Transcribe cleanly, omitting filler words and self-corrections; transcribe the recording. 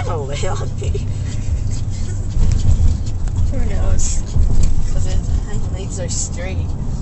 away on me. Who knows? Because his hind legs are straight.